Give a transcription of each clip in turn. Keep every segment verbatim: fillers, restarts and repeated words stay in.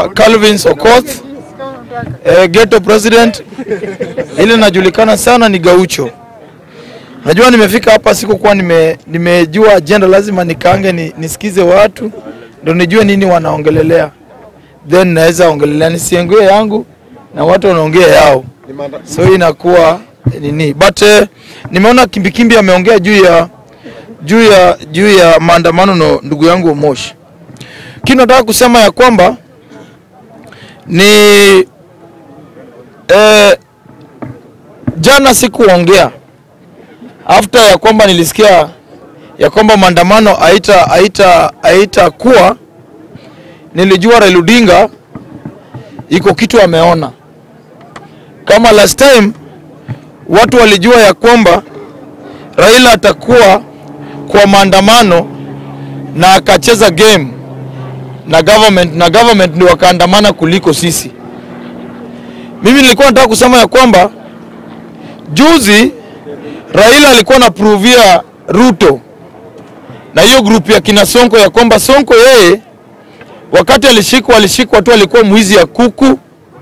Calvin Sokoth, eh, ghetto president. Ile najulikana sana ni Gaucho. Najua nimefika hapa siku kwa nime nimejua agenda, lazima nikaange ni, nisikize watu ndio nijue nini wanaongelelea. Then naweza ongelelea nisiengue yangu na watu wanaongea yao. So inakuwa nini? But uh, nimeona Kimbikimbi ameongea juu ya juu ya juu ya maandamano na ndugu yangu Moshi. Kile nataka kusema ya kwamba ni eh, jana sikuongea after ya kwamba nilisikia ya kwamba maandamano haita haita haita kuwa, nilijua Raila Odinga iko kitu ameona. Kama last time watu walijua ya kwamba Raila atakuwa kwa maandamano na akacheza game na government na government ndio wakaandamana kuliko sisi. Mimi nilikuwa nataka kusema ya kwamba juzi Raila alikuwa na provia RUTO na hiyo group ya kina Sonko ya kwamba Sonko yeye wakati alishikwa alishikwa tu alikuwa mwizi ya kuku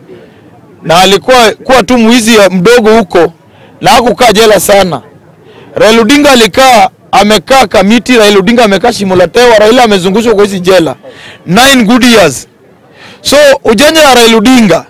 na alikuwa kuwa tu mwizi ya mdogo huko na hakukaa jela sana. Raila Odinga alikaa amekaa kamiti, Raila Odinga amekaa Shimolatewa, Raila amezungushwa kwa hizi jela nine good years. So ujanja ya Raila Odinga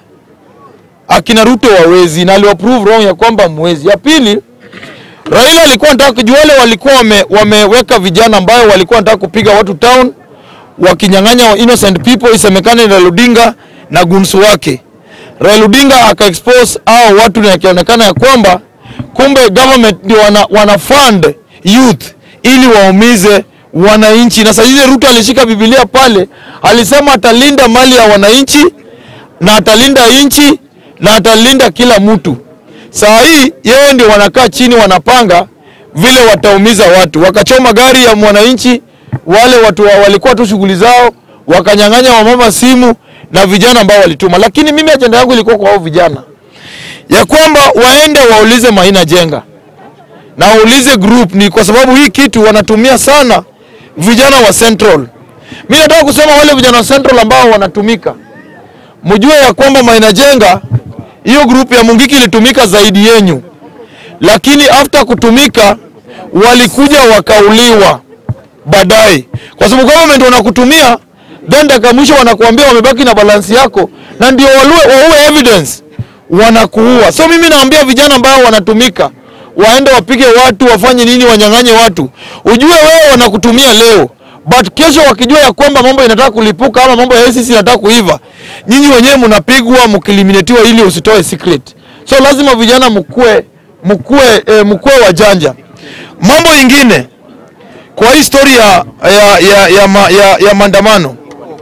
akina RUTO wawezi na aliwaprove wrong ya kwamba mwezi. Ya pili, Raila alikuwa anataka kujua wale walikuwa wame, wameweka vijana ambao walikuwa wanataka kupiga watu town wakinyang'anya innocent people, isemekane Raila Odinga na gunsu wake. Raila Odinga aka-expose hao watu na ikionekana ya kwamba kumbe government ndio wana, wana fund youth ili waumize wananchi. Na sasa RUTO alishika Biblia pale, alisema atalinda mali ya wananchi na atalinda nchi na atalinda kila mtu. Saa hii yeye ndio wanakaa chini wanapanga vile wataumiza watu. Wakachoma gari ya mwananchi, wale watu walikuwa tu shughuli zao, wakanyang'anya wamama simu na vijana ambao walituma. Lakini mimi agenda yangu ilikuwa kwa hao vijana ya kwamba waende waulize Maina Jenga na waulize group, ni kwa sababu hii kitu wanatumia sana vijana wa Central. Mimi nataka kusema wale vijana wa Central ambao wanatumika, mjue ya kwamba Maina Jenga hiyo group ya Mungiki ilitumika zaidi yenyu, lakini after kutumika walikuja wakauliwa baadaye, kwa sababu government wanakutumia then dakika mwisho wanakuambia wamebaki na balance yako na ndio waue evidence wanakuua. So mimi naambia vijana ambao wanatumika waende wapige watu, wafanye nini, wanyang'anye watu. Ujue wewe wanakutumia leo, but kesho wakijua ya kwamba mambo inataka kulipuka ama mambo ya I C C inataka kuiva, nyinyi wenyewe mnapigwa mkiliminatiwa ili usitoe secret. So lazima vijana mkue mkue e, mkue wajanja. Mambo ingine kwa historia ya ya ya, ma, ya, ya maandamano.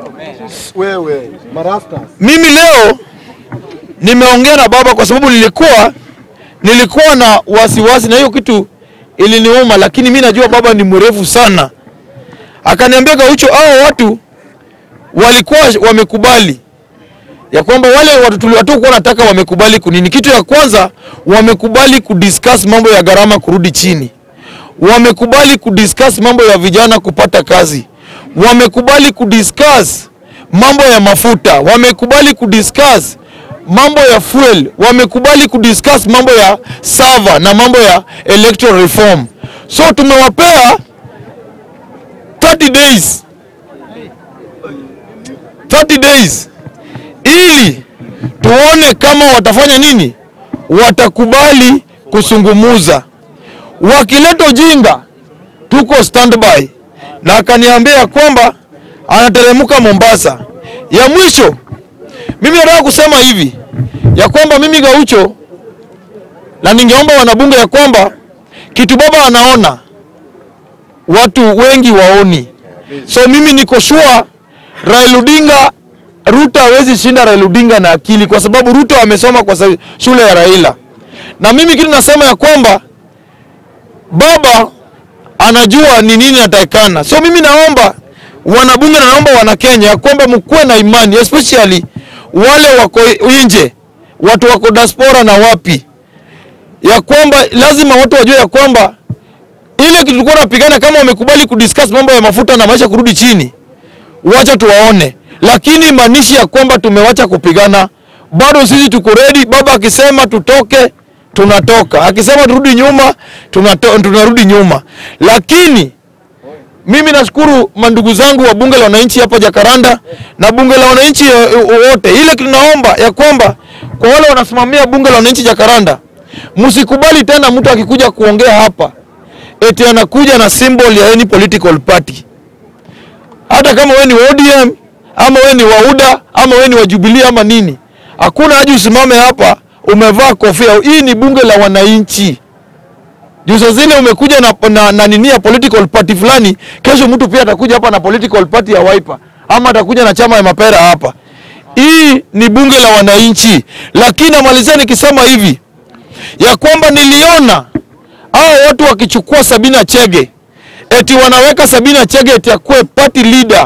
Wewe marasta. Mimi leo nimeongea na baba kwa sababu nilikuwa nilikuwa na wasiwasi na hiyo kitu iliniuma, lakini mimi najua baba ni mrefu sana. Akaniambia Gaucho, hao watu walikuwa wamekubali ya kwamba wale watu tuliwatoka wanataka wamekubali kunini. Kitu ya kwanza wamekubali kudiscuss mambo ya gharama kurudi chini. Wamekubali kudiscuss mambo ya vijana kupata kazi. Wamekubali kudiscuss mambo ya mafuta. Wamekubali kudiscuss mambo ya fuel. Wamekubali kudiscuss mambo ya server na mambo ya electoral reform. So tumewapea thirty days thirty days ili tuone kama watafanya nini, watakubali kusungumuza. Wakileta ujinga tuko standby. Na akaniambia kwamba anateremka Mombasa. Ya mwisho mimi nataka kusema hivi ya kwamba mimi Gaucho, na ningeomba wanabunge ya kwamba kitu baba anaona watu wengi waoni. So mimi niko sure Raila Odinga, RUTO hawezi shinda Raila Odinga na akili, kwa sababu RUTO amesoma kwa shule ya Raila. Na mimi kitu nasema ya kwamba baba anajua ni nini atakana. So mimi naomba wanabunge na naomba wana Kenya kwamba mkuwe na imani, especially wale wako nje, watu wako diaspora na wapi, ya kwamba lazima watu wajue ya kwamba ile kitu tulikuwa tunapigana, kama wamekubali kudiscuss mambo ya mafuta na maisha kurudi chini, wacha tuwaone. lakini maanishi ya kwamba tumewacha kupigana. Bado sisi tuko ready. Baba akisema tutoke, tunatoka. Akisema turudi nyuma, tunato, tunarudi nyuma. Lakini mimi nashukuru mandugu zangu wa bunge la wananchi hapa Jakaranda na bunge la wananchi wote. Ile tunaomba ya kwamba kwa wale wanasimamia bunge la wananchi Jakaranda, msikubali tena mtu akikuja kuongea hapa eti anakuja na symbol ya any political party. Hata kama wewe ni O D M ama wewe ni wa U D A ama wewe ni wa Jubilee ama nini, hakuna haja usimame hapa umevaa kofia. Hii ni bunge la wananchi. Juzo zile umekuja na, na, na nini ya political party fulani, kesho mtu pia atakuja hapa na political party ya Wiper ama atakuja na chama ya mapera hapa. Hii ni bunge la wananchi. Lakini namalizia nikisema hivi ya kwamba niliona hao watu wakichukua Sabina Chege eti wanaweka Sabina Chege eti akue party leader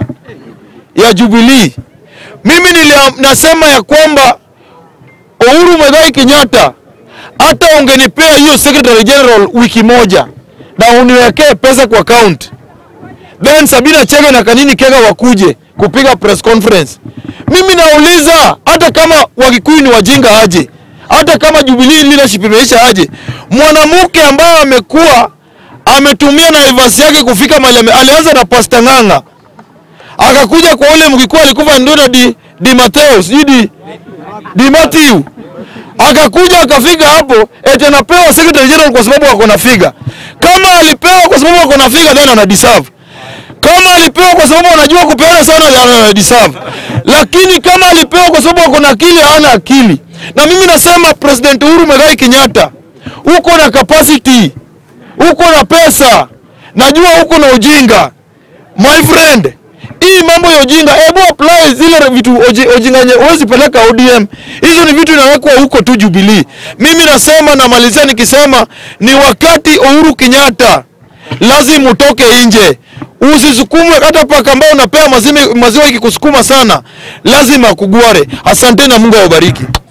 ya Jubilee. Mimi nilisema ya kwamba Uhuru Muigai Kenyatta, hata ungenipea hiyo secretary general wiki moja na uniwekee pesa kwa account, then Sabina Chege na Kanini Kega wakuje kupiga press conference, mimi nauliza hata kama Wakikuyu ni wajinga aje, hata kama Jubilee leadership imeisha aje, mwanamke ambaye amekuwa ametumia na advice yake kufika mahali, alianza na Pastor Nganga, akakuja kwa ule Mkikuyu alikufa ndio di, di Mateus, di di Matthew, akakuja akafika hapo eti anapewa secretary general kwa sababu wako na figa. Kama alipewa kwa sababu wako na figa, then ana deserve. Kama alipewa kwa sababu anajua kupeana sana, ana deserve. Lakini kama alipewa kwa sababu wako na akili, hana akili. Na mimi nasema President Uhuru Muigai Kenyatta, uko na capacity, uko na pesa, najua uko na ujinga. My friend, hii mambo ya ujinga, hebu apply zile vitu ujinga nye uwezi peleka O D M. Hizo ni vitu inawekwa huko tu Jubilee. Mimi nasema na malizia nikisema ni wakati Uhuru Kenyatta lazima utoke nje. Usisukumwe hata paka ambao unapea maziwa ikikusukuma sana, lazima kugware. Asante na Mungu awabariki.